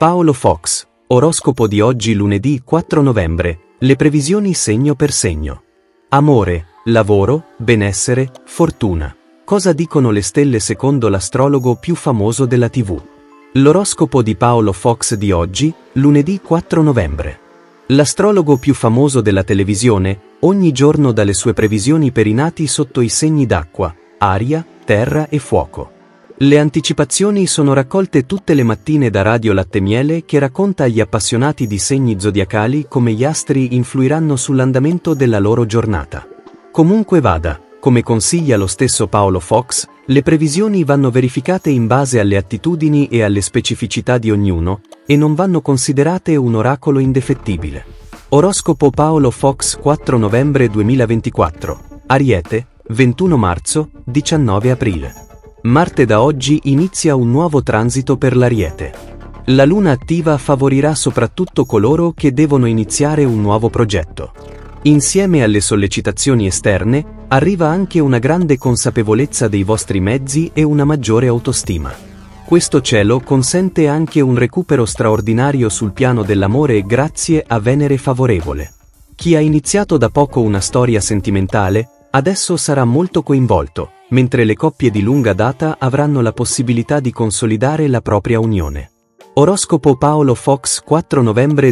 Paolo Fox, oroscopo di oggi lunedì 4 novembre, le previsioni segno per segno. Amore, lavoro, benessere, fortuna. Cosa dicono le stelle secondo l'astrologo più famoso della TV? L'oroscopo di Paolo Fox di oggi, lunedì 4 novembre. L'astrologo più famoso della televisione, ogni giorno dà le sue previsioni per i nati sotto i segni d'acqua, aria, terra e fuoco. Le anticipazioni sono raccolte tutte le mattine da Radio Latte Miele, che racconta agli appassionati di segni zodiacali come gli astri influiranno sull'andamento della loro giornata. Comunque vada, come consiglia lo stesso Paolo Fox, le previsioni vanno verificate in base alle attitudini e alle specificità di ognuno, e non vanno considerate un oracolo indefettibile. Oroscopo Paolo Fox 4 novembre 2024. Ariete, 21 marzo, 19 aprile. Marte da oggi inizia un nuovo transito per l'Ariete. La luna attiva favorirà soprattutto coloro che devono iniziare un nuovo progetto. Insieme alle sollecitazioni esterne, arriva anche una grande consapevolezza dei vostri mezzi e una maggiore autostima. Questo cielo consente anche un recupero straordinario sul piano dell'amore grazie a Venere favorevole. Chi ha iniziato da poco una storia sentimentale, adesso sarà molto coinvolto, mentre le coppie di lunga data avranno la possibilità di consolidare la propria unione. Oroscopo Paolo Fox 4 novembre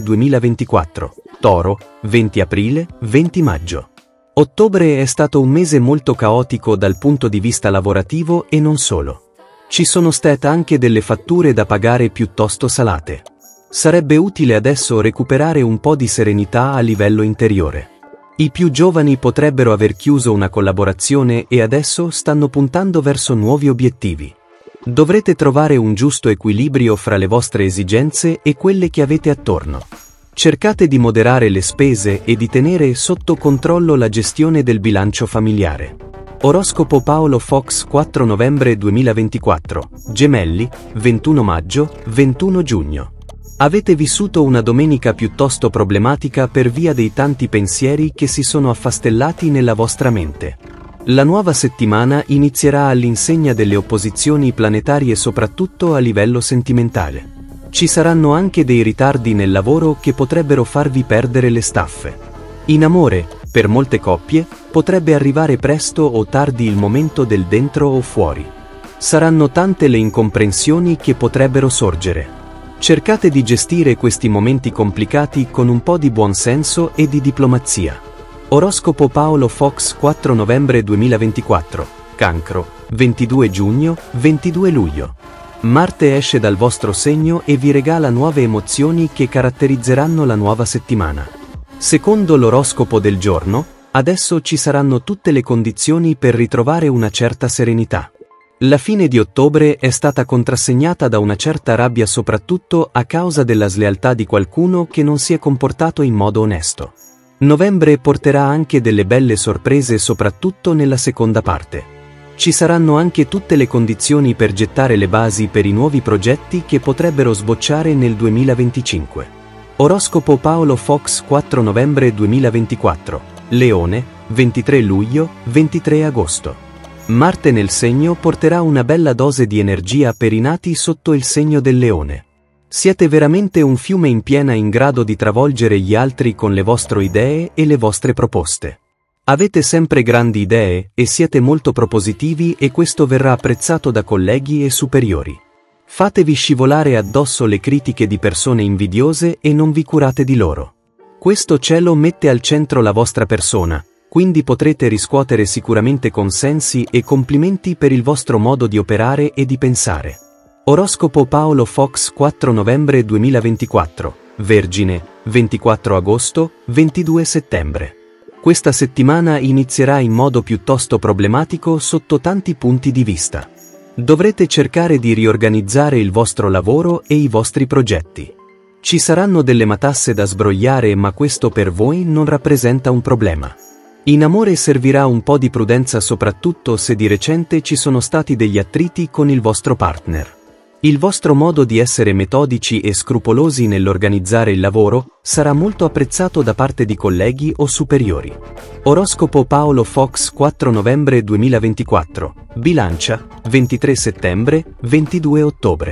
2024. Toro, 20 aprile, 20 maggio. Ottobre è stato un mese molto caotico dal punto di vista lavorativo e non solo. Ci sono state anche delle fatture da pagare piuttosto salate. Sarebbe utile adesso recuperare un po' di serenità a livello interiore. I più giovani potrebbero aver chiuso una collaborazione e adesso stanno puntando verso nuovi obiettivi. Dovrete trovare un giusto equilibrio fra le vostre esigenze e quelle che avete attorno. Cercate di moderare le spese e di tenere sotto controllo la gestione del bilancio familiare. Oroscopo Paolo Fox 4 novembre 2024. Gemelli, 21 maggio, 21 giugno. Avete vissuto una domenica piuttosto problematica per via dei tanti pensieri che si sono affastellati nella vostra mente. La nuova settimana inizierà all'insegna delle opposizioni planetarie soprattutto a livello sentimentale. Ci saranno anche dei ritardi nel lavoro che potrebbero farvi perdere le staffe. In amore, per molte coppie, potrebbe arrivare presto o tardi il momento del dentro o fuori. Saranno tante le incomprensioni che potrebbero sorgere. Cercate di gestire questi momenti complicati con un po' di buonsenso e di diplomazia. Oroscopo Paolo Fox 4 novembre 2024. Cancro, 22 giugno, 22 luglio. Marte esce dal vostro segno e vi regala nuove emozioni che caratterizzeranno la nuova settimana. Secondo l'oroscopo del giorno, adesso ci saranno tutte le condizioni per ritrovare una certa serenità. La fine di ottobre è stata contrassegnata da una certa rabbia soprattutto a causa della slealtà di qualcuno che non si è comportato in modo onesto. Novembre porterà anche delle belle sorprese soprattutto nella seconda parte. Ci saranno anche tutte le condizioni per gettare le basi per i nuovi progetti che potrebbero sbocciare nel 2025. Oroscopo Paolo Fox 4 novembre 2024. Leone, 23 luglio, 23 agosto. Marte nel segno porterà una bella dose di energia per i nati sotto il segno del Leone. Siete veramente un fiume in piena in grado di travolgere gli altri con le vostre idee e le vostre proposte. Avete sempre grandi idee e siete molto propositivi e questo verrà apprezzato da colleghi e superiori. Fatevi scivolare addosso le critiche di persone invidiose e non vi curate di loro. Questo cielo mette al centro la vostra persona, quindi potrete riscuotere sicuramente consensi e complimenti per il vostro modo di operare e di pensare. Oroscopo Paolo Fox 4 novembre 2024. Vergine, 24 agosto, 22 settembre. Questa settimana inizierà in modo piuttosto problematico sotto tanti punti di vista. Dovrete cercare di riorganizzare il vostro lavoro e i vostri progetti. Ci saranno delle matasse da sbrogliare, ma questo per voi non rappresenta un problema. In amore servirà un po' di prudenza soprattutto se di recente ci sono stati degli attriti con il vostro partner. Il vostro modo di essere metodici e scrupolosi nell'organizzare il lavoro sarà molto apprezzato da parte di colleghi o superiori. Oroscopo Paolo Fox 4 novembre 2024. Bilancia, 23 settembre, 22 ottobre.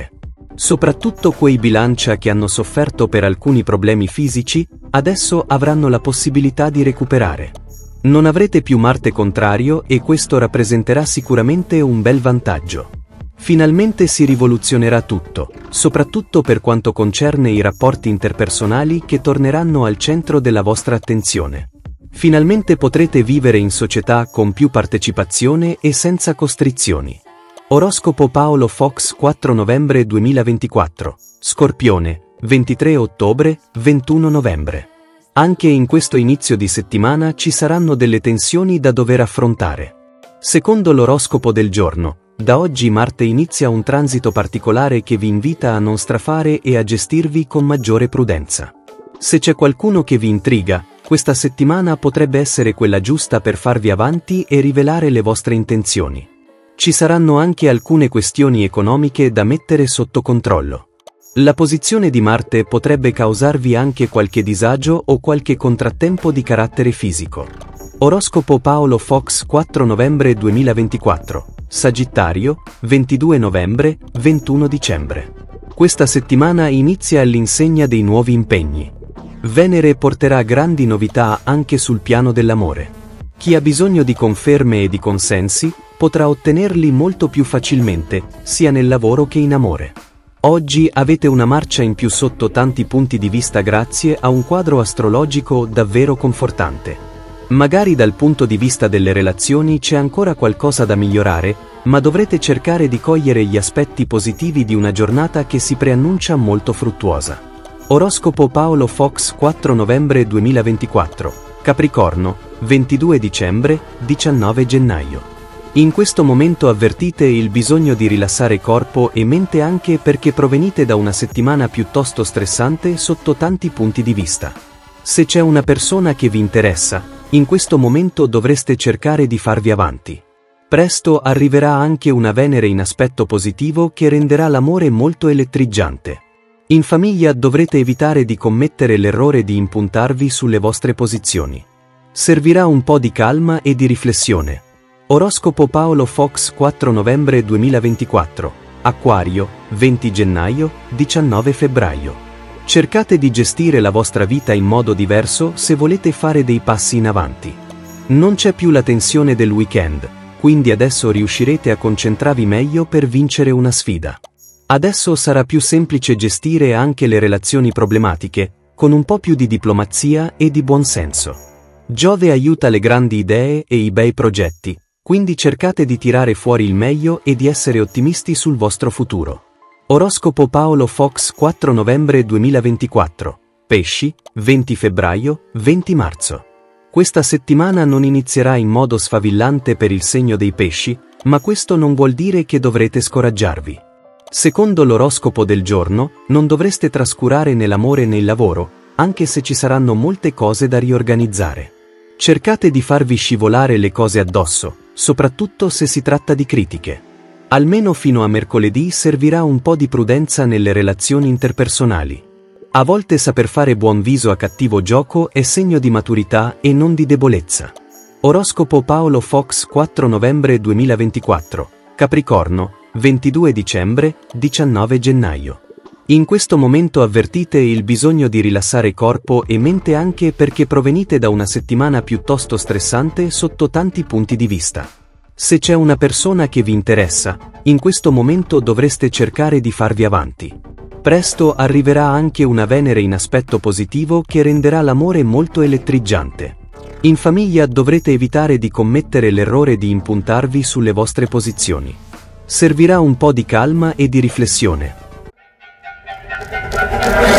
Soprattutto quei bilancia che hanno sofferto per alcuni problemi fisici, adesso avranno la possibilità di recuperare. Non avrete più Marte contrario e questo rappresenterà sicuramente un bel vantaggio. Finalmente si rivoluzionerà tutto, soprattutto per quanto concerne i rapporti interpersonali che torneranno al centro della vostra attenzione. Finalmente potrete vivere in società con più partecipazione e senza costrizioni. Oroscopo Paolo Fox 4 novembre 2024, Scorpione, 23 ottobre, 21 novembre. Anche in questo inizio di settimana ci saranno delle tensioni da dover affrontare. Secondo l'oroscopo del giorno, da oggi Marte inizia un transito particolare che vi invita a non strafare e a gestirvi con maggiore prudenza. Se c'è qualcuno che vi intriga, questa settimana potrebbe essere quella giusta per farvi avanti e rivelare le vostre intenzioni. Ci saranno anche alcune questioni economiche da mettere sotto controllo. La posizione di Marte potrebbe causarvi anche qualche disagio o qualche contrattempo di carattere fisico. Oroscopo Paolo Fox 4 novembre 2024, Sagittario, 22 novembre, 21 dicembre. Questa settimana inizia all'insegna dei nuovi impegni. Venere porterà grandi novità anche sul piano dell'amore. Chi ha bisogno di conferme e di consensi, potrà ottenerli molto più facilmente, sia nel lavoro che in amore. Oggi avete una marcia in più sotto tanti punti di vista grazie a un quadro astrologico davvero confortante. Magari dal punto di vista delle relazioni c'è ancora qualcosa da migliorare, ma dovrete cercare di cogliere gli aspetti positivi di una giornata che si preannuncia molto fruttuosa. Oroscopo Paolo Fox 4 novembre 2024, Capricorno, 22 dicembre, 19 gennaio. In questo momento avvertite il bisogno di rilassare corpo e mente anche perché provenite da una settimana piuttosto stressante sotto tanti punti di vista. Se c'è una persona che vi interessa, in questo momento dovreste cercare di farvi avanti. Presto arriverà anche una Venere in aspetto positivo che renderà l'amore molto elettrizzante. In famiglia dovrete evitare di commettere l'errore di impuntarvi sulle vostre posizioni. Servirà un po' di calma e di riflessione. Oroscopo Paolo Fox 4 novembre 2024, Acquario, 20 gennaio, 19 febbraio. Cercate di gestire la vostra vita in modo diverso se volete fare dei passi in avanti. Non c'è più la tensione del weekend, quindi adesso riuscirete a concentrarvi meglio per vincere una sfida. Adesso sarà più semplice gestire anche le relazioni problematiche, con un po' più di diplomazia e di buonsenso. Giove aiuta le grandi idee e i bei progetti. Quindi cercate di tirare fuori il meglio e di essere ottimisti sul vostro futuro. Oroscopo Paolo Fox 4 novembre 2024, Pesci, 20 febbraio, 20 marzo. Questa settimana non inizierà in modo sfavillante per il segno dei pesci, ma questo non vuol dire che dovrete scoraggiarvi. Secondo l'oroscopo del giorno, non dovreste trascurare né l'amore né il lavoro, anche se ci saranno molte cose da riorganizzare. Cercate di farvi scivolare le cose addosso, soprattutto se si tratta di critiche. Almeno fino a mercoledì servirà un po' di prudenza nelle relazioni interpersonali. A volte saper fare buon viso a cattivo gioco è segno di maturità e non di debolezza. Oroscopo Paolo Fox 4 novembre 2024, Capricorno, 22 dicembre, 19 gennaio. In questo momento avvertite il bisogno di rilassare corpo e mente anche perché provenite da una settimana piuttosto stressante sotto tanti punti di vista. Se c'è una persona che vi interessa, in questo momento dovreste cercare di farvi avanti. Presto arriverà anche una Venere in aspetto positivo che renderà l'amore molto elettrizzante. In famiglia dovrete evitare di commettere l'errore di impuntarvi sulle vostre posizioni. Servirà un po' di calma e di riflessione.